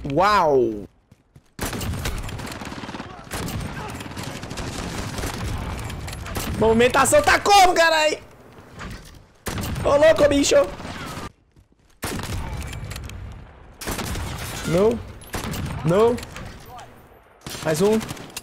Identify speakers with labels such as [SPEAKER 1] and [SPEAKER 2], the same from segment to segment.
[SPEAKER 1] Uau! Movimentação tá como, carai? Ô, louco, bicho! Não. Não. Mais um.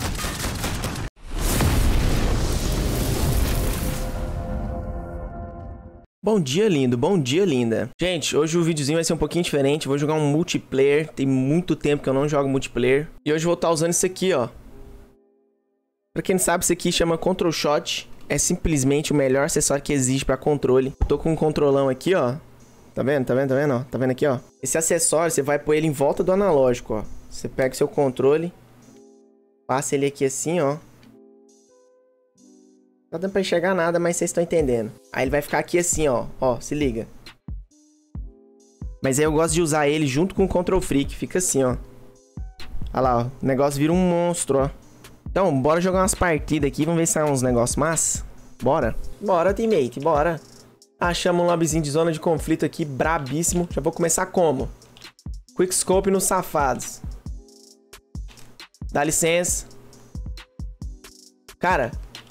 [SPEAKER 1] Bom dia, lindo. Bom dia, linda. Gente, hoje o videozinho vai ser um pouquinho diferente. Vou jogar um multiplayer. Tem muito tempo que eu não jogo multiplayer. E hoje eu vou estar usando isso aqui, ó. Pra quem não sabe, isso aqui chama Control Shot. É simplesmente o melhor acessório que existe pra controle. Eu tô com um controlão aqui, ó. Tá vendo? Tá vendo? Tá vendo? Ó? Tá vendo aqui, ó? Esse acessório, você vai pôr ele em volta do analógico, ó. Você pega o seu controle. Passa ele aqui assim, ó. Não tá dando pra enxergar nada, mas vocês estão entendendo. Aí ele vai ficar aqui assim, ó. Ó, se liga. Mas aí eu gosto de usar ele junto com o Control Freak. Fica assim, ó. Olha lá, ó. O negócio vira um monstro, ó. Então, bora jogar umas partidas aqui. Vamos ver se sai uns negócios massa. Bora. Bora, teammate. Bora. Achamos um lobbyzinho de zona de conflito aqui. Brabíssimo. Já vou começar como? Quickscope nos safados. Dá licença. Cara...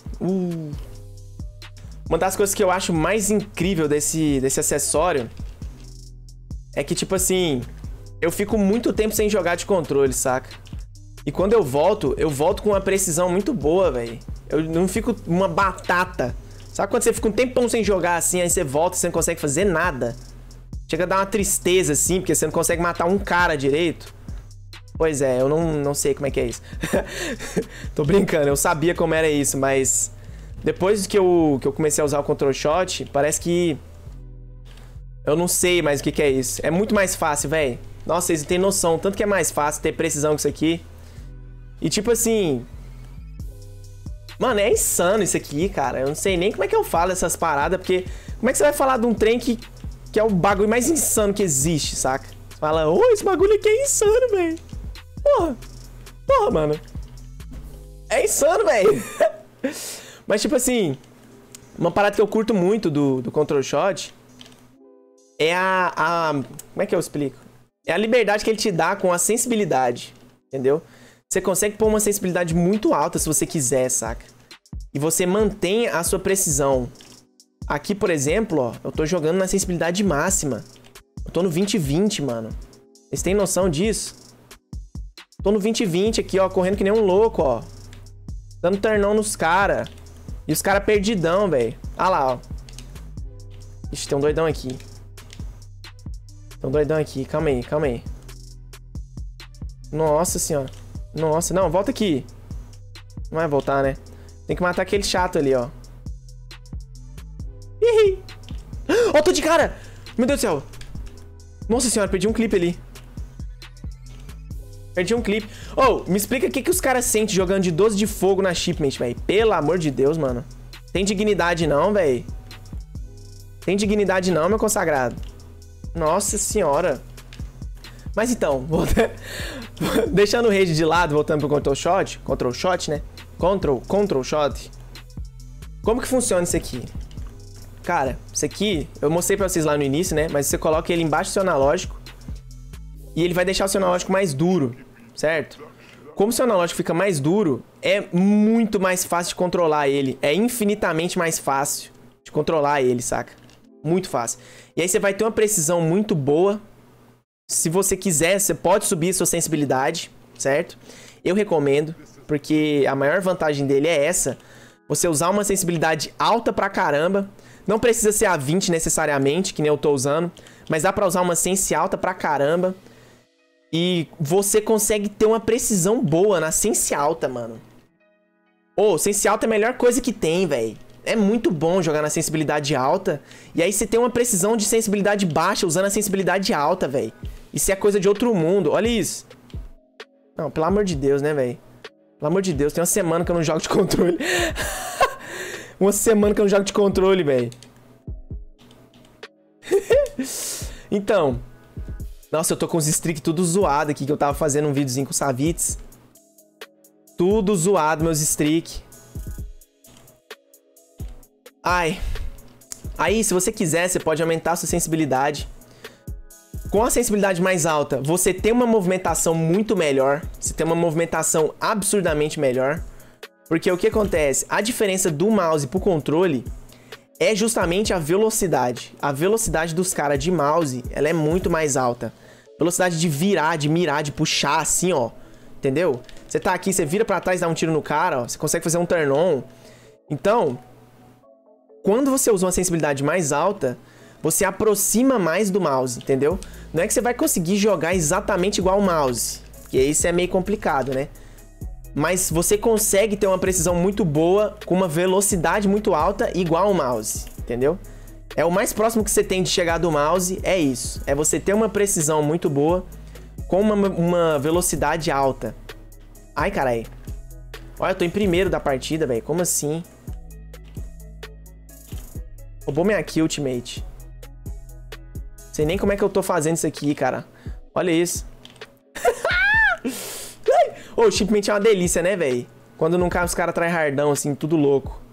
[SPEAKER 1] Uma das coisas que eu acho mais incrível desse acessório é que, tipo assim, eu fico muito tempo sem jogar de controle, saca? E quando eu volto com uma precisão muito boa, velho. Eu não fico uma batata. Sabe quando você fica um tempão sem jogar assim, aí você volta e você não consegue fazer nada? Chega a dar uma tristeza, assim, porque você não consegue matar um cara direito. Pois é, eu não sei como é que é isso. Tô brincando, eu sabia como era isso, mas... Depois que eu comecei a usar o Control Shot, parece que... Eu não sei mais o que é isso. É muito mais fácil, velho. Nossa, vocês não têm noção. Tanto que é mais fácil ter precisão com isso aqui. E tipo assim... Mano, é insano isso aqui, cara. Eu não sei nem como é que eu falo essas paradas, porque... Como é que você vai falar de um trem que é o bagulho mais insano que existe, saca? Você fala, ô, esse bagulho aqui é insano, velho. Porra, mano. É insano, velho. Mas, tipo assim, uma parada que eu curto muito do Control Shot é como é que eu explico? É a liberdade que ele te dá com a sensibilidade, entendeu? Você consegue pôr uma sensibilidade muito alta se você quiser, saca? E você mantém a sua precisão. Aqui, por exemplo, ó, eu tô jogando na sensibilidade máxima. Eu tô no 20/20, mano. Vocês têm noção disso? Tô no 20/20 aqui, ó, correndo que nem um louco, ó. Dando turnão nos caras. E os caras perdidão, velho. Ah lá, ó. Ixi, tem um doidão aqui. Tem um doidão aqui. Calma aí, calma aí. Nossa senhora. Nossa, não, volta aqui. Não vai voltar, né? Tem que matar aquele chato ali, ó. Ih! Ó, tô de cara! Meu Deus do céu. Nossa senhora, perdi um clipe ali. Perdi um clipe. Oh, me explica o que os caras sentem jogando de 12 de fogo na shipment, velho. Pelo amor de Deus, mano. Tem dignidade não, velho. Tem dignidade não, meu consagrado. Nossa senhora. Mas então, deixando o raid de lado, voltando pro Control Shot. Control Shot, né? Control Shot. Como que funciona isso aqui? Cara, isso aqui, eu mostrei pra vocês lá no início, né? Mas você coloca ele embaixo do seu analógico. E ele vai deixar o seu analógico mais duro, certo? Como o seu analógico fica mais duro, é muito mais fácil de controlar ele. É infinitamente mais fácil de controlar ele, saca? Muito fácil. E aí você vai ter uma precisão muito boa. Se você quiser, você pode subir sua sensibilidade, certo? Eu recomendo, porque a maior vantagem dele é essa. Você usar uma sensibilidade alta pra caramba. Não precisa ser a 20 necessariamente, que nem eu tô usando. Mas dá pra usar uma sense alta pra caramba. E você consegue ter uma precisão boa na sense alta, mano. Ô, sense alta é a melhor coisa que tem, velho. É muito bom jogar na sensibilidade alta. E aí você tem uma precisão de sensibilidade baixa usando a sensibilidade alta, velho. Isso é coisa de outro mundo. Olha isso. Não, pelo amor de Deus, né, velho? Pelo amor de Deus, tem uma semana que eu não jogo de controle. Uma semana que eu não jogo de controle, velho. Então... Nossa, eu tô com os streaks tudo zoado aqui, que eu tava fazendo um videozinho com o Savitz. Tudo zoado, meus streaks. Ai. Aí, se você quiser, você pode aumentar a sua sensibilidade. Com a sensibilidade mais alta, você tem uma movimentação muito melhor. Você tem uma movimentação absurdamente melhor. Porque o que acontece? A diferença do mouse pro controle é justamente a velocidade. A velocidade dos caras de mouse, ela é muito mais alta. Velocidade de virar, de mirar, de puxar assim, ó. Entendeu? Você tá aqui, você vira pra trás, dá um tiro no cara, ó. Você consegue fazer um turn-on. Então, quando você usa uma sensibilidade mais alta, você aproxima mais do mouse, entendeu? Não é que você vai conseguir jogar exatamente igual o mouse, que isso é meio complicado, né? Mas você consegue ter uma precisão muito boa, com uma velocidade muito alta, igual ao mouse, entendeu? É o mais próximo que você tem de chegar do mouse, é isso. É você ter uma precisão muito boa, com uma velocidade alta. Ai, carai. Olha, eu tô em primeiro da partida, velho. Como assim? Roubou minha kill, ultimate. Sei nem como é que eu tô fazendo isso aqui, cara. Olha isso. Ô, o shipment é uma delícia, né, velho? Quando não cai os caras tryhardão, assim, tudo louco.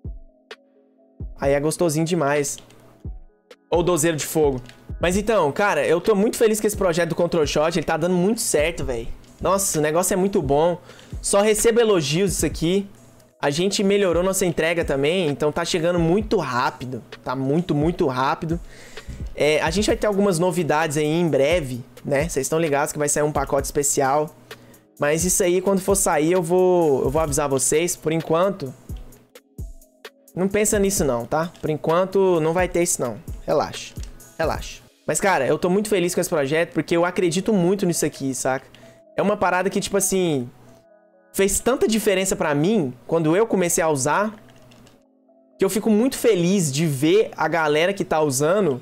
[SPEAKER 1] Aí é gostosinho demais. Ou dozeiro de fogo. Mas então, cara, eu tô muito feliz com esse projeto do Control Shot. Ele tá dando muito certo, velho. Nossa, o negócio é muito bom. Só recebo elogios isso aqui. A gente melhorou nossa entrega também, então tá chegando muito rápido. Tá muito, muito rápido. A gente vai ter algumas novidades aí em breve, né? Vocês estão ligados que vai sair um pacote especial. Mas isso aí, quando for sair, eu vou avisar vocês. Por enquanto, não pensa nisso não, tá? Por enquanto, não vai ter isso não. Relaxa, relaxa. Mas, cara, eu tô muito feliz com esse projeto, porque eu acredito muito nisso aqui, saca? É uma parada que, tipo assim, fez tanta diferença pra mim, quando eu comecei a usar, que eu fico muito feliz de ver a galera que tá usando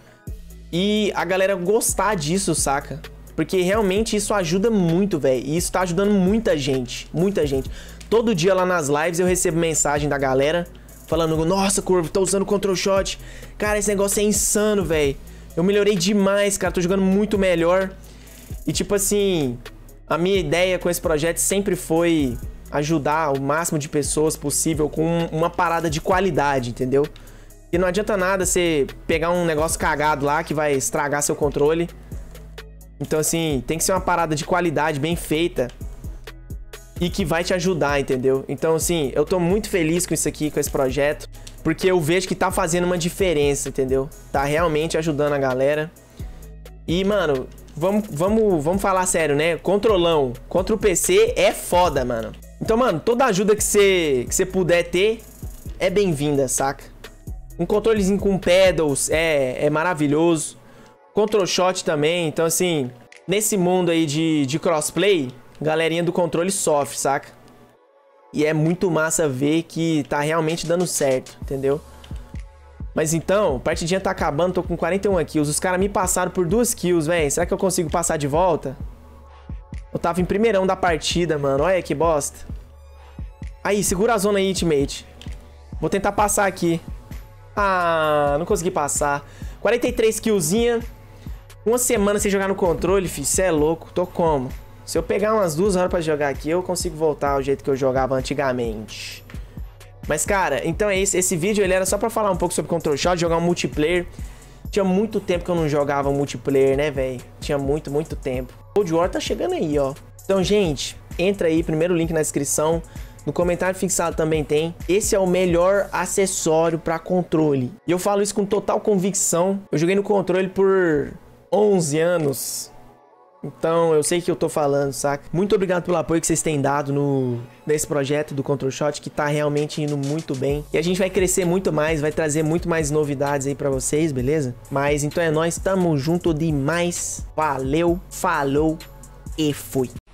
[SPEAKER 1] e a galera gostar disso, saca? Porque realmente isso ajuda muito, velho. E isso tá ajudando muita gente. Muita gente. Todo dia lá nas lives eu recebo mensagem da galera falando: nossa, Corvo, tô usando o Control Shot. Cara, esse negócio é insano, velho. Eu melhorei demais, cara. Tô jogando muito melhor. E tipo assim, a minha ideia com esse projeto sempre foi ajudar o máximo de pessoas possível com uma parada de qualidade, entendeu? E não adianta nada você pegar um negócio cagado lá que vai estragar seu controle. Então, assim, tem que ser uma parada de qualidade, bem feita e que vai te ajudar, entendeu? Então, assim, eu tô muito feliz com isso aqui, com esse projeto, porque eu vejo que tá fazendo uma diferença, entendeu? Tá realmente ajudando a galera. E, mano, vamos falar sério, né? Controlão contra o PC é foda, mano. Então, mano, toda ajuda que você puder ter é bem-vinda, saca? Um controlezinho com pedals é maravilhoso. Control Shot também, então assim, nesse mundo aí de crossplay, galerinha do controle sofre, saca? E é muito massa ver que tá realmente dando certo, entendeu? Mas então, a partidinha tá acabando, tô com 41 kills, os caras me passaram por 2 kills, velho. Será que eu consigo passar de volta? Eu tava em primeirão da partida, mano, olha que bosta. Aí, segura a zona aí, teammate. Vou tentar passar aqui. Ah, não consegui passar. 43 killzinha. Uma semana sem jogar no controle, filho, cê é louco, tô como? Se eu pegar umas 2 horas pra jogar aqui, eu consigo voltar ao jeito que eu jogava antigamente. Mas, cara, então é isso. Esse vídeo ele era só pra falar um pouco sobre Control Shot, jogar um multiplayer. Tinha muito tempo que eu não jogava um multiplayer, né, velho? Tinha muito, muito tempo. O Cold War tá chegando aí, ó. Então, gente, entra aí, primeiro link na descrição. No comentário fixado também tem. Esse é o melhor acessório pra controle. E eu falo isso com total convicção. Eu joguei no controle por 11 anos. Então eu sei que eu tô falando, saca? Muito obrigado pelo apoio que vocês têm dado nesse projeto do Control Shot, que tá realmente indo muito bem. E a gente vai crescer muito mais, vai trazer muito mais novidades aí pra vocês, beleza? Mas então é nóis, tamo junto demais. Valeu, falou e fui.